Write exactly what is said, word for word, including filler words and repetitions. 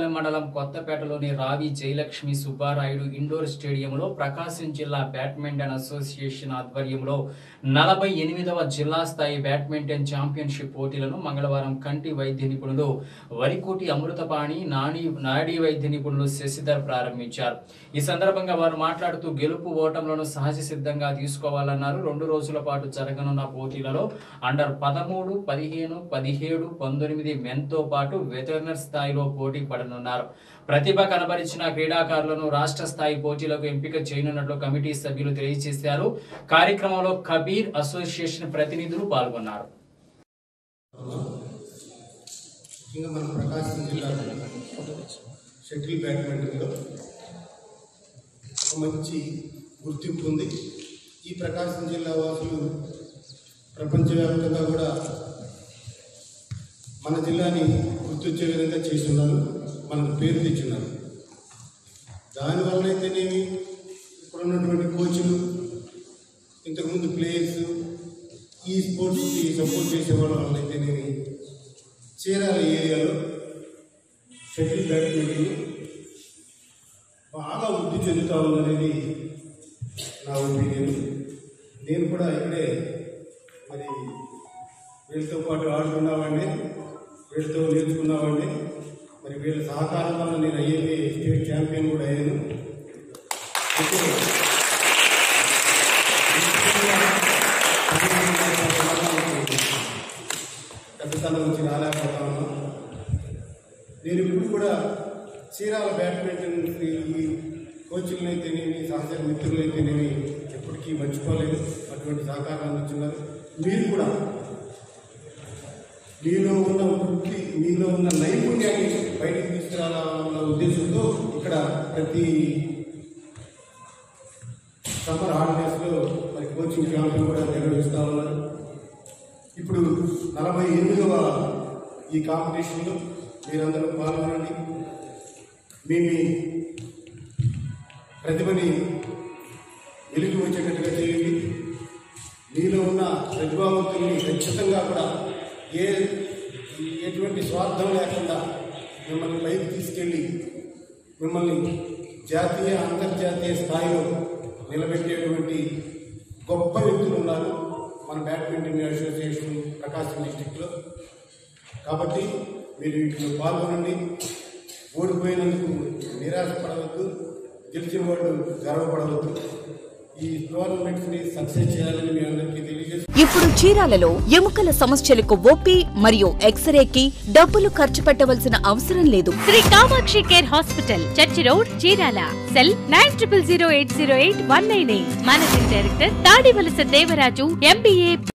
తాడేపల్లి మండలం కొత్తపేటలోని రావి జయలక్ష్మి సుబ్బారాయుడు ఇండోర్ స్టేడియంలో ప్రకాశం జిల్లా బ్యాడ్మింటన్ అసోసియేషన్ ఆధ్వర్యంలో నలభై ఎనిమిదవ జిల్లా స్థాయి బ్యాడ్మింటన్ ఛాంపియన్షిప్ పోటీలను మంగళవారం కంటి వైద్య నిపుణులు వరికోటి అమృతపాణి నాని నాడీ వైద్య నిపుణులు శశిధర్ ప్రారంభించారు. ఈ సందర్భంగా వారు మాట్లాడుతూ గెలుపు ఓటములను సహజ సిద్ధంగా తీసుకోవాలన్నారు. రెండు రోజుల పాటు జరగనున్న పోటీలలో అండర్ పదమూడు పదిహేను పదిహేడు పంతొమ్మిది మెన్తో పాటు వెటర్నర్ స్థాయిలో పోటీ పడనున్నారు. ప్రతిభ కనబరిచిన క్రీడాకారులను రాష్ట్ర స్థాయి పోటీలకు ఎంపిక చేయనున్నట్లు కమిటీ సభ్యులు తెలియజేశారు. కార్యక్రమంలో కబీర్ అసోసియేషన్ ప్రతినిధులు పాల్గొన్నారు. షటిల్ బ్యాడ్మింటన్లో ఒక మంచి గుర్తింపు ఉంది. ఈ ప్రకాశం జిల్లా వాసులు ప్రపంచవ్యాప్తంగా కూడా మన జిల్లాని గుర్తించే విధంగా చేస్తున్నారు, మనకు పేరు తెచ్చున్నారు. దానివల్ల అయితేనేమి ఇప్పుడున్నటువంటి కోచ్లు, ఇంతకుముందు ప్లేయర్స్, ఈ స్పోర్ట్స్కి సపోర్ట్ చేసేవాళ్ళ వల్ల అయితేనేమి చీరాల ఏరియాలో షటిల్ బ్యాడ్మింటన్ బాగా వృద్ధి చెందుతా ఉందనేది నా ఒపీనియన్. నేను కూడా ఇక్కడే మరి వీళ్ళతో పాటు ఆడుకున్నామండి, వీళ్ళతో నేర్చుకున్నామండి. మరి వీళ్ళ సహకారం వల్ల నేను ఐఏపీ స్టేట్ ఛాంపియన్ కూడా అయ్యాను. పెద్దతనం వచ్చి రాలేకపోతా ఉన్నాను. నేను ఇప్పుడు కూడా చీరాల బ్యాడ్మింటన్ ఈ కోచ్లను అయితేనేమి, సహచర మిత్రులు అయితేనేమి ఎప్పటికీ మర్చిపోలేదు. అటువంటి సహకారాన్ని ఇచ్చున్నారు. మీరు కూడా మీలో ఉన్న వృత్తి, మీలో ఉన్న నైపుణ్యాన్ని బయటకు తీసుకురావాలన్న ఉద్దేశంతో ఇక్కడ ప్రతి సమ్మర్ హాలిడేస్లో మరి కోచింగ్ క్యాంపులు కూడా నిర్వహిస్తూ ఉన్నారు. ఇప్పుడు నలభై ఎనిమిదవ ఈ కాంపిటీషన్లో మీరందరూ పాల్గొనండి. మీ మీ ప్రతిభని వెలికి వచ్చేటట్టుగా చేయండి. మీలో ఉన్న ప్రతిభావంతుల్ని ఖచ్చితంగా కూడా ఏ ఎటువంటి స్వార్థం లేకుండా మిమ్మల్ని పైకి తీసుకెళ్ళి మిమ్మల్ని జాతీయ అంతర్జాతీయ స్థాయిలో నిలబెట్టేటువంటి గొప్ప వ్యక్తులు ఉన్నారు మన బ్యాడ్మింటన్ అసోసియేషన్ ప్రకాశం డిస్టిక్లో. కాబట్టి మీరు వీటిలో పాల్గొనండి. ఓడిపోయినందుకు నిరాశపడవద్దు, గెలిచిన వాళ్ళు గర్వపడవద్దు. ఈ టోర్నమెంట్స్ ని సక్సెస్ చేయాలని మీ అందరికీ తెలియజేస్తాను. ఇప్పుడు చీరాలలో ఎముకల సమస్యలకు ఓపీ మరియు ఎక్స్రేకి డబ్బులు ఖర్చు పెట్టవలసిన అవసరం లేదు. Sri Kamakshi care hospital, church road, Chirala. Cell nine triple zero eight zero eight one nine eight. Managing director Tadivalasa Devaraju, MBA.